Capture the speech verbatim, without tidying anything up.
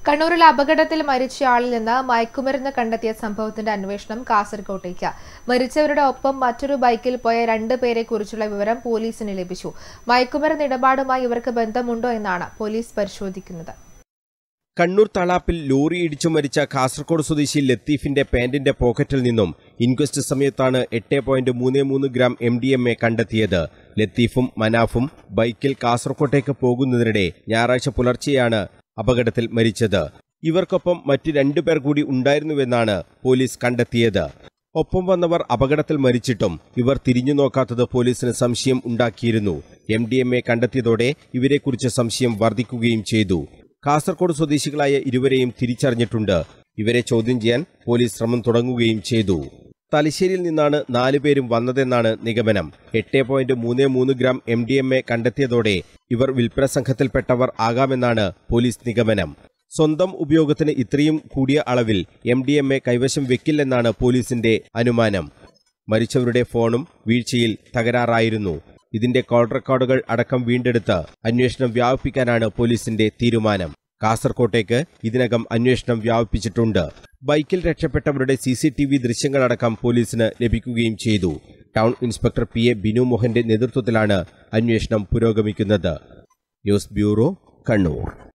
കണ്ണൂരിൽ അപകടത്തിൽ മരിച്ചയാളിൽ നിന്ന് മയക്കുമരുന്ന് കണ്ടെത്തിയ സംഭവത്തിന്റെ അന്വേഷണം കാസർകോട്ടേക്ക്. മരിച്ചവരുടെ ഒപ്പം മറ്റൊരു ബൈക്കിൽ പോയ രണ്ട് പേരെ കുറിച്ചുള്ള വിവരം പോലീസിന് ലഭിച്ചു. മയക്കുമരുന്ന് ഇടപാടുമായി ഇവർക്ക് ബന്ധമുണ്ടോ എന്നാണ് പോലീസ് പരിശോധിക്കുന്നത്. കണ്ണൂർ തളാപ്പിൽ ലോറി ഇടിച്ചു മരിച്ച കാസർഗോഡ് സ്വദേശി ലത്തീഫിന്റെ പാന്റിന്റെ പോക്കറ്റിൽ നിന്നും ഇൻക്വസ്റ്റ് സമയത്താണ് എട്ട് പോയിന്റ് മൂന്ന് മൂന്ന് gram M D M A കണ്ടെത്തിയത്. ലത്തീഫും മനാഫും ബൈക്കിൽ കാസർകോട്ടേക്ക് പോകുന്നതിനിടെ ഞായറാഴ്ച പുലർച്ചെയാണ് അപകടത്തിൽ മരിച്ചത്. ഇവർക്കൊപ്പം മറ്റ് രണ്ടുപേർ കൂടി ഉണ്ടായിരുന്നുവെന്നാണ് പോലീസ് കണ്ടെത്തിയത്. ഒപ്പം വന്നവർ അപകടത്തിൽ മരിച്ചിട്ടും ഇവർ തിരിഞ്ഞു നോക്കാത്തത് പോലീസിന് സംശയം ഉണ്ടാക്കിയിരുന്നു. എം ഡി എം എ കണ്ടെത്തിയതോടെ ഇവരെക്കുറിച്ച് സംശയം വർദ്ധിക്കുകയും ചെയ്തു. കാസർഗോഡ് സ്വദേശികളായ ഇരുവരെയും തിരിച്ചറിഞ്ഞിട്ടുണ്ട്. ഇവരെ ചോദ്യം ചെയ്യാൻ പോലീസ് ശ്രമം തുടങ്ങുകയും ചെയ്തു. തലശ്ശേരിയിൽ നിന്നാണ് നാലുപേരും വന്നതെന്നാണ് നിഗമനം. എട്ട് പോയിന്റ് മൂന്ന് മൂന്ന് gram M D M A കണ്ടെത്തിയതോടെ ഇവർ വിൽപ്പന സംഘത്തിൽപ്പെട്ടവർ ആകാമെന്നാണ് പോലീസ് നിഗമനം. സ്വന്തം ഉപയോഗത്തിന് ഇത്രയും കൂടിയ അളവിൽ എം ഡി എം എ കൈവശം വെക്കില്ലെന്നാണ് പോലീസിന്റെ അനുമാനം. മരിച്ചവരുടെ ഫോണും വീഴ്ചയിൽ തകരാറായിരുന്നു. ഇതിന്റെ കോൾ റെക്കോർഡുകൾ അടക്കം വീണ്ടെടുത്ത് അന്വേഷണം വ്യാപിപ്പിക്കാനാണ് പോലീസിന്റെ തീരുമാനം. കാസർകോട്ടേക്ക് ഇതിനകം അന്വേഷണം വ്യാപിപ്പിച്ചിട്ടുണ്ട്. ബൈക്കിൽ രക്ഷപ്പെട്ടവരുടെ സി സി ടി വി ദൃശ്യങ്ങളടക്കം പോലീസിന് ലഭിക്കുകയും ചെയ്തു. Town inspector P A Binu മോഹന്റെ നേതൃത്വത്തിലാണ് അന്വേഷണം പുരോഗമിക്കുന്നത്. News bureau, Kannur.